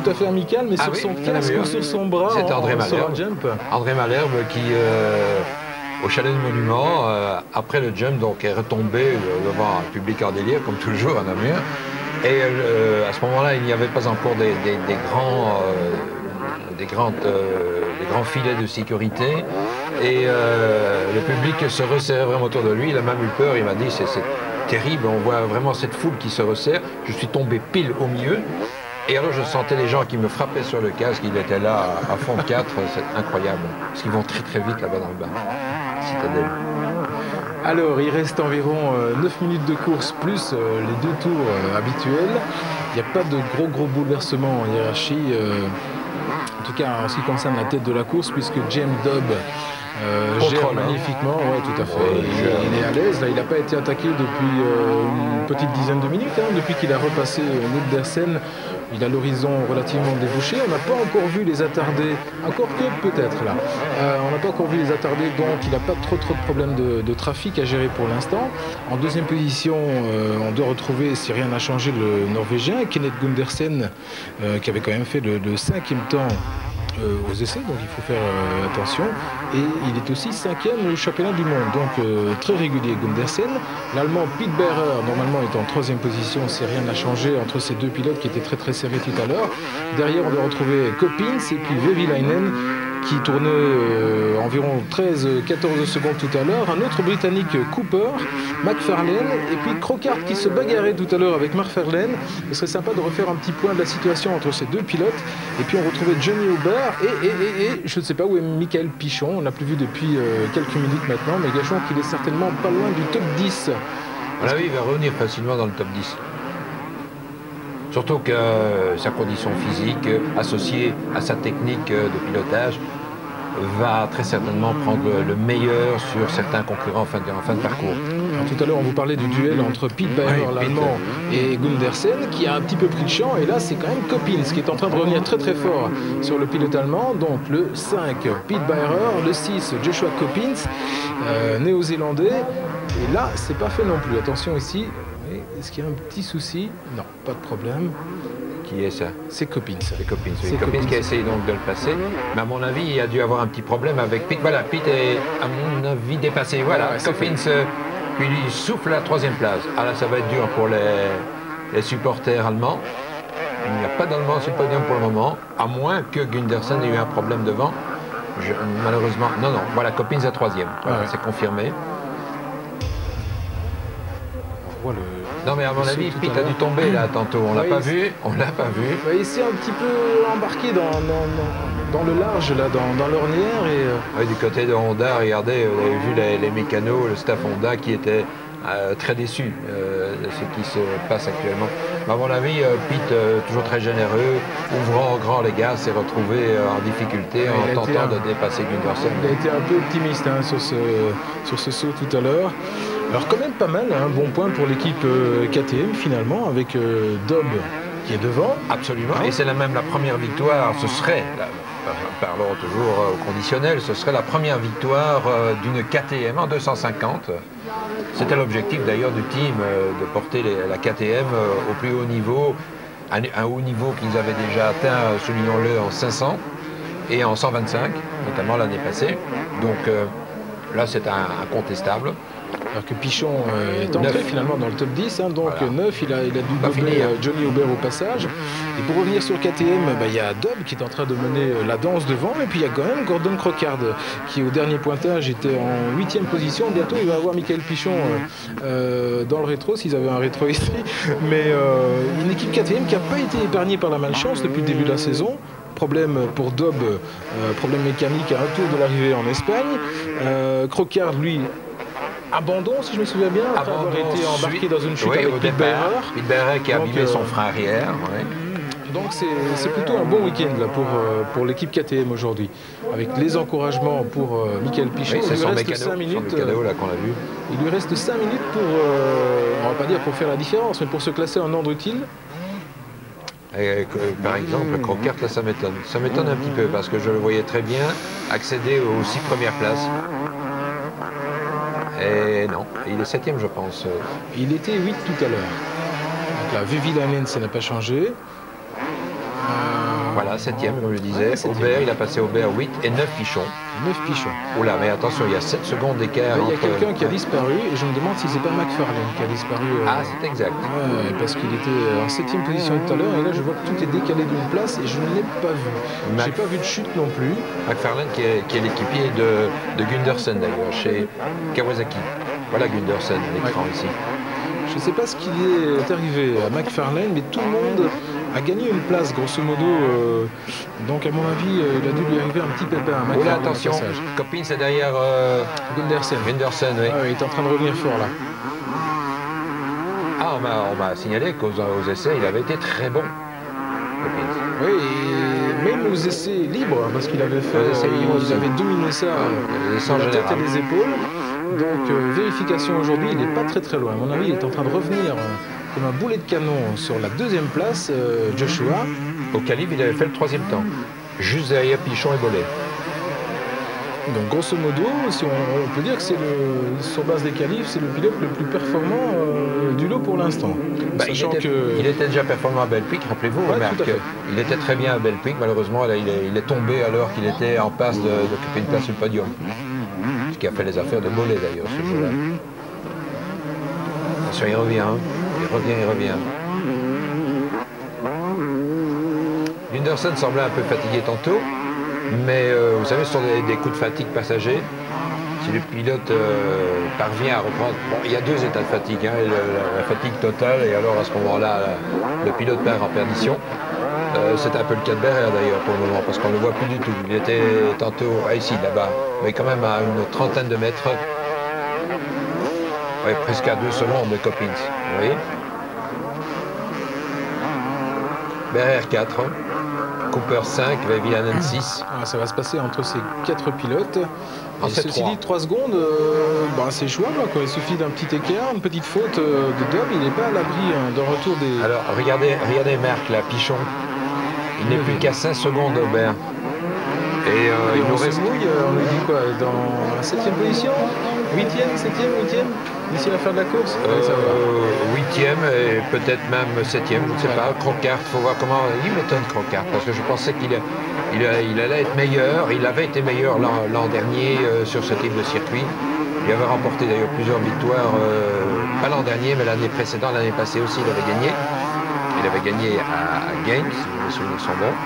tout à fait amical, mais sur son casque ou sur son bras, c'est André Malherbe. un jump. André Malherbe qui, au Chalet du Monument, après le jump, donc, est retombé devant un public en délire, comme toujours à Namur. Et à ce moment-là, il n'y avait pas encore des grands filets de sécurité. Et le public se resserrait vraiment autour de lui. Il a même eu peur. Il m'a dit c'est terrible. On voit vraiment cette foule qui se resserre. Je suis tombé pile au milieu. Et alors je sentais les gens qui me frappaient sur le casque. Il était là à fond de 4. C'est incroyable. Parce qu'ils vont très très vite là-bas dans le bas. Citadelle. Alors, il reste environ 9 minutes de course plus les 2 tours habituels. Il n'y a pas de gros bouleversements en hiérarchie, en tout cas en ce qui concerne la tête de la course, puisque James Dobb gère magnifiquement. Ouais, tout à fait. Il est à l'aise. Là, il n'a pas été attaqué depuis une petite dizaine de minutes. Depuis qu'il a repassé Gundersen, il a l'horizon relativement débouché. On n'a pas encore vu les attardés, encore que peut-être là. On n'a pas encore vu les attardés, donc il n'a pas trop de problèmes de trafic à gérer pour l'instant. En deuxième position, on doit retrouver, si rien n'a changé, le Norvégien, Kenneth Gundersen, qui avait quand même fait le 5e temps aux essais, donc il faut faire attention. Et il est aussi 5e au championnat du monde, donc très régulier Gundersen. L'Allemand Pete Beirer, normalement, est en 3e position si rien n'a changé entre ces 2 pilotes qui étaient très serrés tout à l'heure. Derrière, on doit retrouver Coppins et puis Vehviläinen qui tournait environ 13-14 secondes tout à l'heure. Un autre Britannique, Cooper, McFarlane, et puis Crockart qui se bagarrait tout à l'heure avec McFarlane. Ce serait sympa de refaire un petit point de la situation entre ces 2 pilotes. Et puis on retrouvait Johnny Aubert et je ne sais pas où est Michael Pichon. On l'a plus vu depuis quelques minutes maintenant, mais gageons qu'il est certainement pas loin du top 10. À mon avis, il va revenir facilement dans le top 10. Surtout que sa condition physique, associée à sa technique de pilotage, va très certainement prendre le meilleur sur certains concurrents en fin de parcours. Alors, tout à l'heure, on vous parlait du duel entre Pete Beirer, l'Allemand, et Gundersen, qui a un petit peu pris le champ. Et là, c'est quand même Coppins qui est en train de revenir très fort sur le pilote allemand. Donc le 5, Pete Beirer, le 6, Joshua Coppins, néo-zélandais. Et là, c'est pas fait non plus. Attention ici. Est-ce qu'il y a un petit souci? Non, pas de problème. Qui est ça? C'est Coppins. C'est Coppins. C'est Coppins qui a essayé donc de le passer. Mais à mon avis, il a dû avoir un petit problème avec Pete. Voilà, Pete est à mon avis dépassé. Voilà, Coppins puis il souffle la 3e place. Ah là, ça va être dur pour les supporters allemands. Il n'y a pas d'Allemands sur le podium pour le moment, à moins que Gundersen ait eu un problème devant. Malheureusement, non. Voilà, Coppins à 3e. Voilà, c'est confirmé. Non mais à mon avis, Pete a dû tomber là tantôt, on l'a pas vu, Il s'est un petit peu embarqué dans le large, là, dans l'ornière. Oui, du côté de Honda, regardez, vous avez vu les mécanos, le staff Honda qui était très déçu de ce qui se passe actuellement. Mais à mon avis, Pete, toujours très généreux, ouvrant grand les gars, s'est retrouvé en difficulté en tentant de dépasser Gundersen. Il a été un peu optimiste sur ce saut tout à l'heure. Alors quand même pas mal, un bon point pour l'équipe KTM finalement, avec Dobb qui est devant. Absolument, et c'est même la première victoire, ce serait, parlons toujours au conditionnel, ce serait la première victoire d'une KTM en 250. C'était l'objectif d'ailleurs du team, de porter la KTM au plus haut niveau, un haut niveau qu'ils avaient déjà atteint, soulignons-le, en 500 et en 125, notamment l'année passée. Donc là c'est incontestable. Alors que Pichon est entré finalement dans le top 10, donc voilà. 9, il a dû doubler Johnny Aubert au passage. Et pour revenir sur KTM, il y a Dobb qui est en train de mener la danse devant, et puis il y a quand même Gordon Crockard qui au dernier pointage était en 8e position. Bientôt il va avoir Michael Pichon dans le rétro, s'ils avaient un rétro ici. Mais une équipe KTM qui n'a pas été épargnée par la malchance depuis le début de la saison. Problème pour Dobb, problème mécanique à un tour de l'arrivée en Espagne. Crockard, lui, abandon, si je me souviens bien, après avoir été embarqué dans une chute avec Pete Beirer. Pete Beirer qui a abîmé son frein arrière. Donc c'est plutôt un bon week-end pour l'équipe KTM aujourd'hui. Avec les encouragements pour Michael Pichon. Il lui reste 5 minutes. Il lui reste 5 minutes pour, on va pas dire pour faire la différence, mais pour se classer en ordre utile. Et, par exemple, Crockart, là, ça m'étonne. Ça m'étonne un petit peu parce que je le voyais très bien accéder aux 6 premières places. Et non, il est 7e, je pense. Il était 8 tout à l'heure. Donc là, Vehviläinen, ça n'a pas changé. Voilà, 7e, comme je disais. Ouais, 7e. Aubert, il a passé Aubert 8 et 9 pichons. 9 pichons. Oula, mais attention, il y a 7 secondes d'écart. Il y a entre... quelqu'un qui a disparu et je me demande si c'est pas McFarlane qui a disparu. Ah, c'est exact. Ouais, parce qu'il était en 7e position tout à l'heure et là je vois que tout est décalé d'une place et je ne l'ai pas vu. J'ai pas vu de chute non plus. McFarlane qui est l'équipier de Gundersen d'ailleurs, chez Kawasaki. Voilà Gundersen à l'écran ici. Je ne sais pas ce qui est arrivé à McFarlane, mais tout le monde a gagné une place, grosso modo. Donc, à mon avis, il a dû lui arriver un petit pépin à McFarlane. Oula, attention, Copine, c'est derrière Gundersen. Gundersen, oui. Ah, il est en train de revenir fort, là. Ah, on m'a signalé qu'aux essais, il avait été très bon. Copine. Oui, et même aux essais libres, hein, parce qu'il avait fait, il avait dominé ça sans la tête général. et les épaules. Donc, vérification aujourd'hui, il n'est pas très loin. À mon avis, il est en train de revenir comme un boulet de canon sur la 2e place, Joshua. Au calibre, il avait fait le 3e temps, juste derrière Pichon et Bollet. Donc, grosso modo, si on peut dire que c'est sur base des qualifs, c'est le pilote le plus performant du lot pour l'instant. Bah, il était déjà performant à Belpic, rappelez-vous, ouais, Marc. Il était très bien à Belpic, malheureusement, là, il est tombé alors qu'il était en passe d'occuper une place sur le podium. Ce qui a fait les affaires de Bollet d'ailleurs, ce jour-là. Attention, il revient, il revient. Gundersen semblait un peu fatigué tantôt, mais vous savez, ce sont des coups de fatigue passagers. Si le pilote parvient à reprendre... Bon, il y a 2 états de fatigue, hein, la fatigue totale, et alors à ce moment-là, le pilote perd en perdition. C'est un peu le cas de Berger d'ailleurs pour le moment, parce qu'on ne le voit plus du tout. Il était tantôt ici, là-bas, mais quand même à une trentaine de mètres. Oui, presque à 2 secondes de Coppins, vous voyez. Berger 4, Cooper 5, Villanen 6. Ah, ça va se passer entre ces 4 pilotes. En ceci 3. dit, 3 secondes, c'est jouable. Il suffit d'un petit écart, une petite faute de Dob. Il n'est pas à l'abri d'un retour des... Alors, regardez Merck, là, Pichon. Il n'est plus qu'à 5 secondes, Aubert. Et il nous reste... mouille, on lui dit quoi, dans la 7e position 8e, 7e, 8e d'ici la fin de la course 8e et peut-être même 7e, je ne sais pas. Crocart, il faut voir comment... Il m'étonne Crocart, parce que je pensais qu'il allait être meilleur. Il avait été meilleur l'an dernier sur ce type de circuit. Il avait remporté d'ailleurs plusieurs victoires, pas l'an dernier, mais l'année précédente, l'année passée aussi, il avait gagné. Il avait gagné à Gaines, si mes souvenirs sont bons.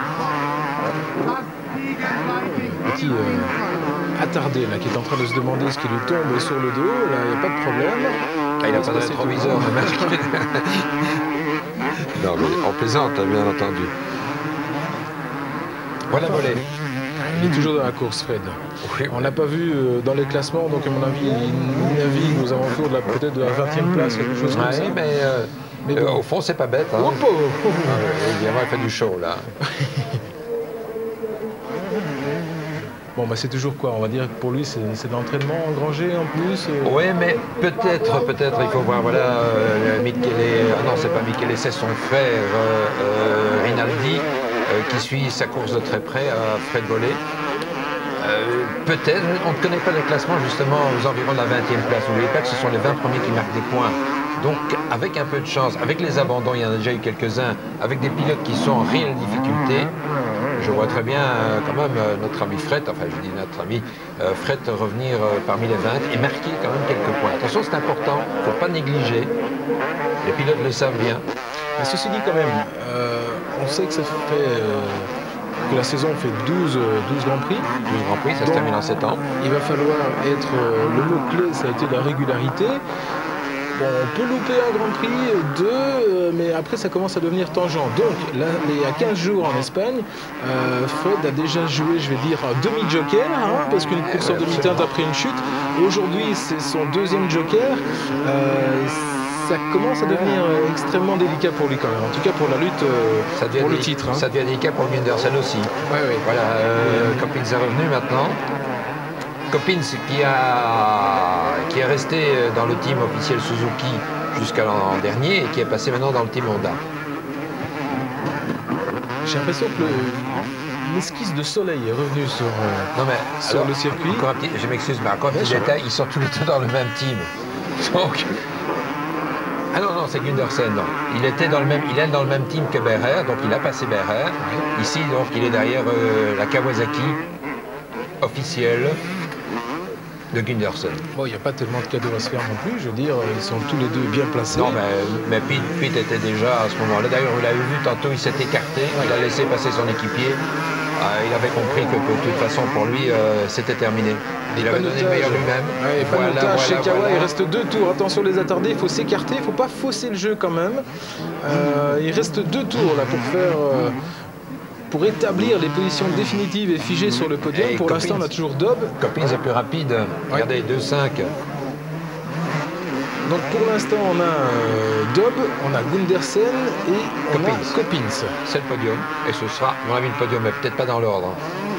Petit attardé là, qui est en train de se demander ce qui lui tombe sur le dos. Là, il n'y a pas de problème. Ah, il n'a pas de rétroviseur, le mec. Non, mais on plaisante, bien entendu. Voilà, Bollet. Il est toujours dans la course, Fred. Oui, on l'a pas vu dans les classements, donc à mon avis, il navigue aux alentours peut-être de la 20e place, quelque chose comme ça. Mais bon. Au fond, c'est pas bête. Hein. Évidemment, il fait du show, là. Bon, bah c'est toujours quoi, on va dire que pour lui c'est de l'entraînement engrangé en plus. Oui, mais peut-être, il faut voir, voilà, Michele, non c'est pas Michele, c'est son frère Rinaldi qui suit sa course de très près à Fred Bollet. Peut-être, on ne connaît pas le classement justement aux environs de la 20e place. N'oubliez pas que ce sont les 20 premiers qui marquent des points. Donc avec un peu de chance, avec les abandons, il y en a déjà eu quelques-uns, avec des pilotes qui sont en réelle difficulté, je vois très bien quand même notre ami Fred, enfin je dis notre ami Fred revenir parmi les 20 et marquer quand même quelques points. Attention, c'est important, il ne faut pas négliger, les pilotes le savent bien. Mais ceci dit quand même, on sait que ça fait... que la saison fait 12 Grands Prix. 12 Grands Prix, ça se termine en 7 ans. Il va falloir être... le mot-clé, ça a été la régularité. Bon, on peut louper un Grand Prix, 2, mais après ça commence à devenir tangent. Donc, là, il y a 15 jours en Espagne, Fred a déjà joué, je vais dire, un demi-joker, hein, parce qu'une course en demi-teinte après une chute. Aujourd'hui, c'est son 2e joker. Ça commence à devenir extrêmement délicat pour lui quand même, en tout cas pour la lutte pour le titre. Hein. Ça devient délicat pour Gundersen aussi. Ouais. Voilà, Coppins est revenu maintenant. Coppins qui est resté dans le team officiel Suzuki jusqu'à l'an dernier et qui est passé maintenant dans le team Honda. J'ai l'impression que l'esquisse de soleil est revenue sur le circuit. Encore un petit, je m'excuse, mais encore un petit détail, ils sont tous les deux dans le même team. Donc, Ah non, non, c'est Gundersen, non. Il est dans le même team que Berger, donc il a passé Berger. Ici, donc, il est derrière la Kawasaki officielle de Gundersen. Bon, il n'y a pas tellement de cadeaux à se faire non plus, je veux dire, ils sont tous les deux bien placés. Non, mais Pete était déjà à ce moment-là. D'ailleurs, vous l'avez vu, tantôt, il s'est écarté, il a laissé passer son équipier. Il avait compris que de toute façon, pour lui, c'était terminé. Il avait donné le meilleur lui-même. Ouais, voilà, chez Kawa, il reste 2 tours. Attention les attardés, il faut s'écarter, il ne faut pas fausser le jeu quand même. Il reste 2 tours là pour faire... pour établir les positions définitives et figées sur le podium. Pour l'instant, on a toujours Dobb. Coppins est plus rapide. Regardez, 2-5. Donc pour l'instant, on a Dobb, on a Gundersen et on a Coppins. C'est le podium. Et ce sera, à mon avis, le podium, mais peut-être pas dans l'ordre.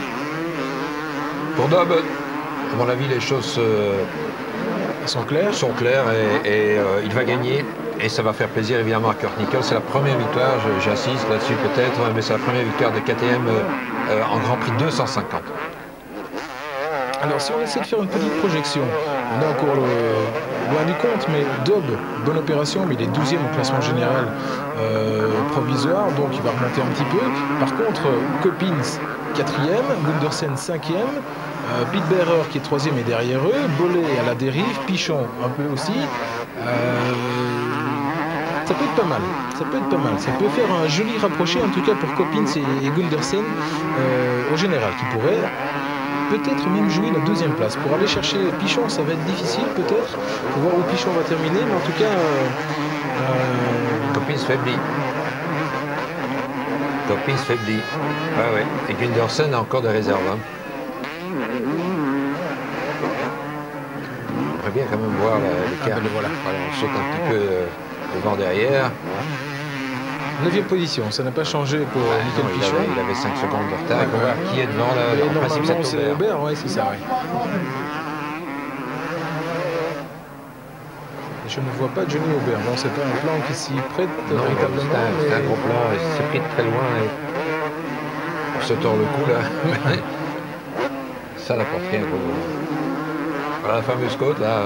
Pour Dobb, à mon avis, les choses sont claires. Et il va gagner. Et ça va faire plaisir évidemment à Kurt Nichols. C'est la première victoire, j'insiste là-dessus peut-être, mais c'est la première victoire de KTM en Grand Prix 250. Alors si on essaie de faire une petite projection, on est encore loin du compte, mais Dobb, bonne opération, mais il est 12e au classement général provisoire, donc il va remonter un petit peu. Par contre, Coppins 4e, Gundersen 5e, Pete Berger qui est 3e est derrière eux, Bollé à la dérive, Pichon un peu aussi. Ça peut être pas mal, ça peut être pas mal. Ça peut faire un joli rapproché, en tout cas pour Coppins et Gundersen au général, qui pourrait peut-être même jouer la 2e place. Pour aller chercher Pichon, ça va être difficile peut-être. Il faut voir où Pichon va terminer, mais en tout cas... Coppins faiblit. Coppins faiblit. Ouais. Et Gundersen a encore des réserves. Hein. On aimerait bien quand même voir l'écart. Voilà. On saute un petit peu devant derrière. 9e position, ça n'a pas changé pour Michael Pichon. Il avait 5 secondes de retard. On va voir qui est devant là. En principe, c'est Aubert, oui, c'est ça. Ouais. Et je ne vois pas Johnny Aubert. Bon, c'est pas un plan qui s'y prête véritablement. C'est un gros plan, il s'est pris de très loin. On se tord le cou là. Ça n'apporte rien. Voilà la fameuse côte là.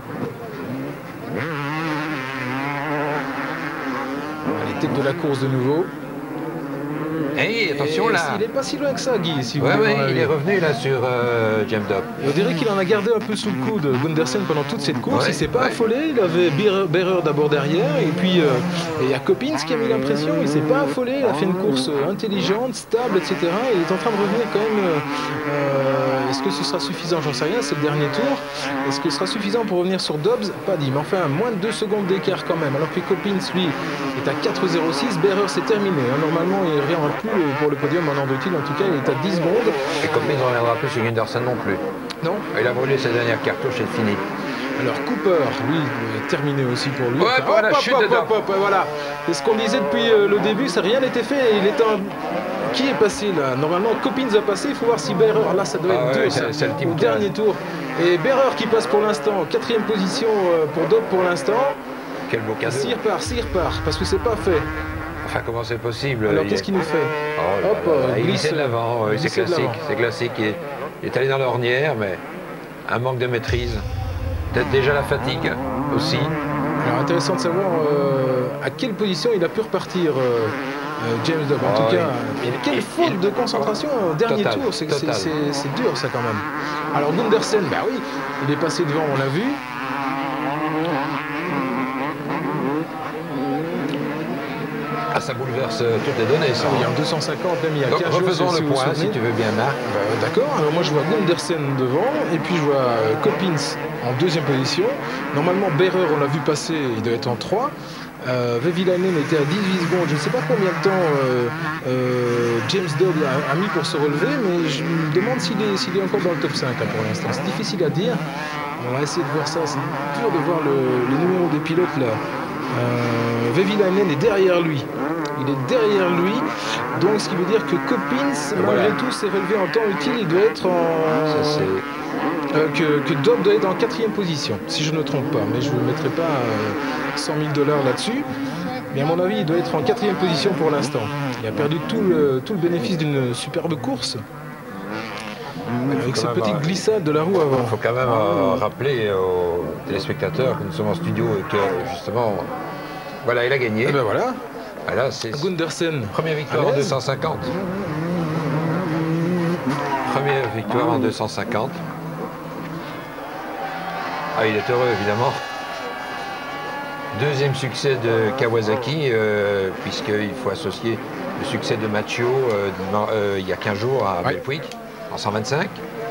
Tête de la course de nouveau. Hey, attention là. Il n'est pas si loin que ça, Guy. Si il est revenu là sur James Dobb. On dirait qu'il en a gardé un peu sous le coude Gundersen pendant toute cette course. Il ne s'est pas affolé. Il avait Berger d'abord derrière. Et puis il y a Coppins qui a mis l'impression. Il ne s'est pas affolé. Il a fait une course intelligente, stable, etc. Il est en train de revenir quand même. Est-ce que ce sera suffisant? J'en sais rien. C'est le dernier tour. Est-ce que ce sera suffisant pour revenir sur Dobbs? Pas dit. Mais enfin, moins de 2 secondes d'écart quand même. Alors que Coppins, lui, est à 4,06. Berger, c'est terminé. Normalement, il ne reviendra plus pour le podium en Andretil. En tout cas, il est à 10 secondes. Et Coppins ne reviendra plus sur Gundersen non plus. Non. Il a brûlé ses dernières cartouches et c'est fini. Alors Cooper, lui, est terminé aussi pour lui. Ouais, enfin, la chute voilà. C'est ce qu'on disait depuis le début, ça rien n'était fait. Il est Qui est passé là? Normalement, Coppins a passé. Il faut voir si Berger, là, ça doit être dur. C'est le au dernier tour. Et Berger qui passe pour l'instant, 4e position pour Dobb pour l'instant. Quel beau cadeau. S'il repart, parce que c'est pas fait. Enfin, comment c'est possible? Alors, qu'est-ce qu'il nous fait? Il glisse de l'avant, c'est classique. Il est allé dans l'ornière, mais un manque de maîtrise. Peut-être déjà la fatigue aussi. Alors, intéressant de savoir à quelle position il a pu repartir James Dobb. En tout cas, quelle faute de concentration au dernier tour. C'est dur, ça, quand même. Alors, Gundersen, bah oui, il est passé devant, on l'a vu. Ah, ça bouleverse toutes les données, ça. Oui, en 250, même il y a 15 jours. Refaisons le point, si tu veux bien, Marc. D'accord, alors moi je vois Gundersen devant, et puis je vois Coppins en 2e position. Normalement, Berger, on l'a vu passer, il doit être en 3. Vehviläinen était à 18 secondes, je ne sais pas combien de temps James Dobb a mis pour se relever, mais je me demande s'il est encore dans le top 5 là, pour l'instant. C'est difficile à dire, on va essayer de voir ça, c'est dur de voir les numéros des pilotes là. Vehviläinen est derrière lui. Il est derrière lui, donc ce qui veut dire que Coppins, malgré tout, s'est relevé en temps utile. Il doit être que Dobb doit être en 4e position, si je ne me trompe pas. Mais je ne mettrai pas 100 000 $ là-dessus. Mais à mon avis, il doit être en 4e position pour l'instant. Il a perdu tout le bénéfice d'une superbe course. Avec cette petite glissade de la roue avant. Il faut quand même rappeler aux téléspectateurs que nous sommes en studio et que justement Voilà, il a gagné. Et ben voilà. Voilà, c'est Gundersen. première victoire en 250. Première victoire en 250. Ah, il est heureux, évidemment. Deuxième succès de Kawasaki, puisqu'il faut associer le succès de Macchio il y a 15 jours à Belpuig, en 125.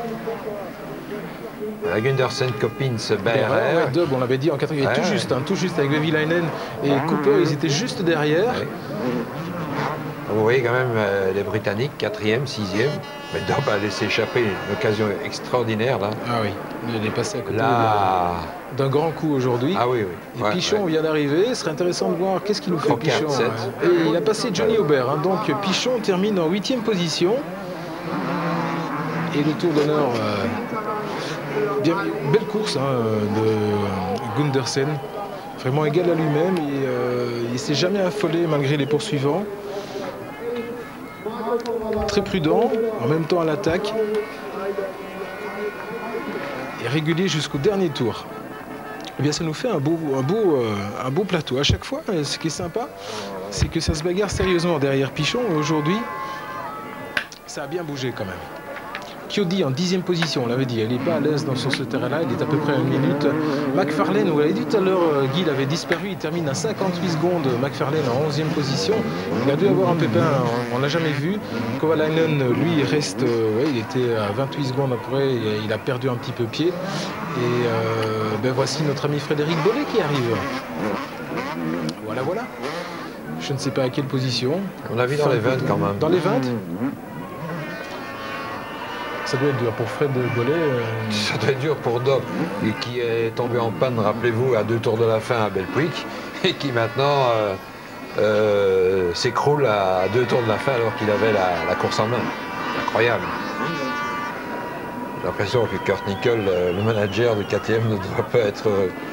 Gundersen, Coppins, BRR. Dub, on l'avait dit en 4e, tout juste avec Vehviläinen et Cooper, ils étaient juste derrière. Ouais. Vous voyez quand même les Britanniques, 4e, 6e. Mais Dub a laissé échapper une occasion extraordinaire là. Ah oui, il est passé à côté d'un grand coup aujourd'hui. Ah oui, oui. Et Pichon vient d'arriver, ce serait intéressant de voir qu'est-ce qu'il nous fait Pichon. Et il a passé Johnny Aubert, hein. Donc Pichon termine en 8e position. Et le tour d'honneur, belle course de Gundersen, vraiment égal à lui-même. Il ne s'est jamais affolé malgré les poursuivants. Très prudent, en même temps à l'attaque. Et régulier jusqu'au dernier tour. Eh bien, ça nous fait un beau plateau. À chaque fois, ce qui est sympa, c'est que ça se bagarre sérieusement derrière Pichon. Aujourd'hui, ça a bien bougé quand même. Chiodi en 10e position, on l'avait dit, elle n'est pas à l'aise sur ce terrain-là, il est à peu près à 1 minute. McFarlane, vous l'avez dit tout à l'heure, Guy l'avait disparu, il termine à 58 secondes. McFarlane en 11e position, il a dû avoir un pépin, on ne l'a jamais vu. Kovalainen, lui, il reste, il était à 28 secondes après, il a perdu un petit peu pied. Et voici notre ami Frédéric Bollé qui arrive. Voilà. Je ne sais pas à quelle position. On l'a vu dans les 20 quand même. Dans les 20 ? Ça doit être dur pour Fred Bollé. Ça doit être dur pour Dob, qui est tombé en panne, rappelez-vous, à 2 tours de la fin à Belpuig, et qui maintenant s'écroule à 2 tours de la fin alors qu'il avait la course en main. Incroyable. J'ai l'impression que Kurt Nickel, le manager de KTM, ne doit pas être...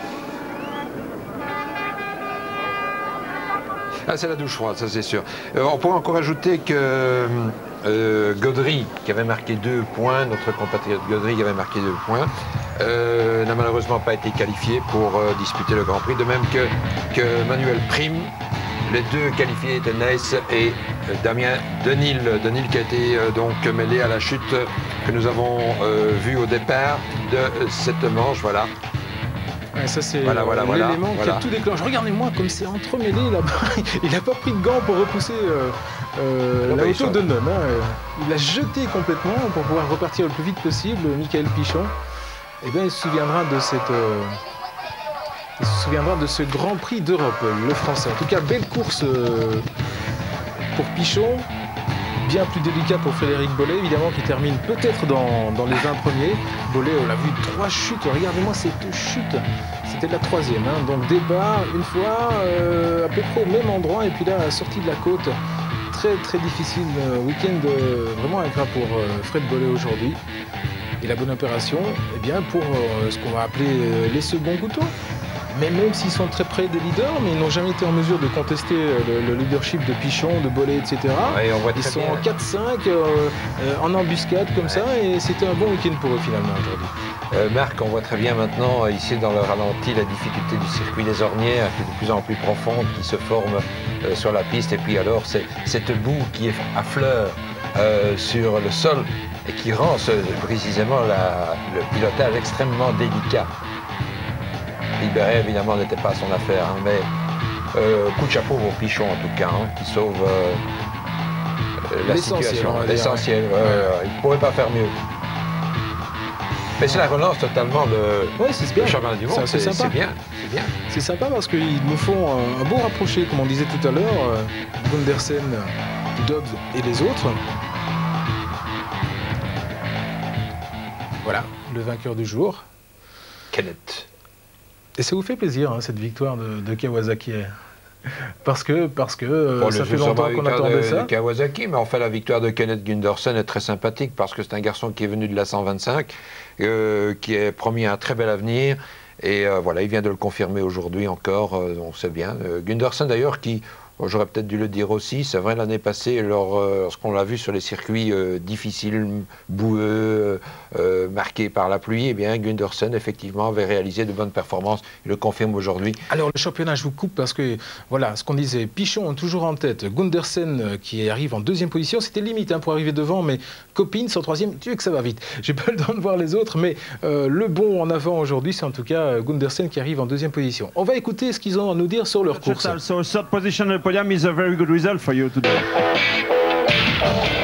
Ah, c'est la douche froide, ça c'est sûr. On pourrait encore ajouter que Gaudry, qui avait marqué 2 points, notre compatriote Gaudry qui avait marqué 2 points, n'a malheureusement pas été qualifié pour disputer le Grand Prix, de même que Manuel Prim. Les deux qualifiés étaient Neis et Damien Denil. Denil qui a été donc mêlé à la chute que nous avons vue au départ de cette manche, voilà. Ouais, ça c'est l'élément qui a tout déclenché. Regardez-moi comme c'est entremêlé là-bas. Il n'a pas pris de gants pour repousser la hauteur de Nunn. Il l'a jeté complètement pour pouvoir repartir le plus vite possible, Michael Pichon. Et bien il se souviendra de ce Grand Prix d'Europe, le français. En tout cas, belle course pour Pichon. Bien plus délicat pour Frédéric Bollé, évidemment, qui termine peut-être dans les 20 premiers. Bollé, on l'a vu, 3 chutes. Regardez-moi cette chute. C'était la 3e. Donc départ, une fois, à peu près au même endroit. Et puis là, sortie de la côte. Très, très difficile. Week-end vraiment ingrat pour Fred Bollé aujourd'hui. Et la bonne opération, eh bien, pour ce qu'on va appeler les seconds couteaux. Mais même s'ils sont très près des leaders, mais ils n'ont jamais été en mesure de contester le leadership de Pichon, de Bollé, etc. Ouais, ils sont en 4-5, en embuscade comme ça, et c'était un bon week-end pour eux finalement aujourd'hui. Marc, on voit très bien maintenant, ici dans le ralenti, la difficulté du circuit des Ornières, qui est de plus en plus profonde, qui se forme sur la piste, et puis alors cette boue qui est à fleur sur le sol, et qui rend précisément le pilotage extrêmement délicat. Libéré, évidemment, n'était pas son affaire, mais coup de chapeau pour Pichon, en tout cas, qui sauve la situation. L'essentiel, il ne pourrait pas faire mieux. Mais c'est la relance totalement le championnat du monde, c'est bien. C'est sympa parce qu'ils nous font un beau rapproché, comme on disait tout à l'heure, Gundersen, Dobbs et les autres. Voilà, le vainqueur du jour. Kenneth. Et ça vous fait plaisir, cette victoire de Kawasaki, parce que ça fait longtemps qu'on attendait ça. De Kawasaki, mais enfin la victoire de Kenneth Gundersen est très sympathique parce que c'est un garçon qui est venu de la 125, qui est promis un très bel avenir. Et voilà, il vient de le confirmer aujourd'hui encore, on sait bien. Gundersen d'ailleurs qui, Bon, j'aurais peut-être dû le dire aussi, c'est vrai l'année passée, lorsqu'on l'a vu sur les circuits difficiles, boueux, marqués par la pluie, eh bien Gundersen effectivement avait réalisé de bonnes performances, il le confirme aujourd'hui. Alors le championnat, je vous coupe parce que voilà, ce qu'on disait, Pichon toujours en tête, Gundersen qui arrive en deuxième position, c'était limite hein, pour arriver devant, mais Copins en troisième, tu sais que ça va vite. J'ai pas le temps de voir les autres, mais le bon en avant aujourd'hui, c'est en tout cas Gundersen qui arrive en deuxième position. On va écouter ce qu'ils ont à nous dire sur leur course. So third position on the podium is a very good result for you today.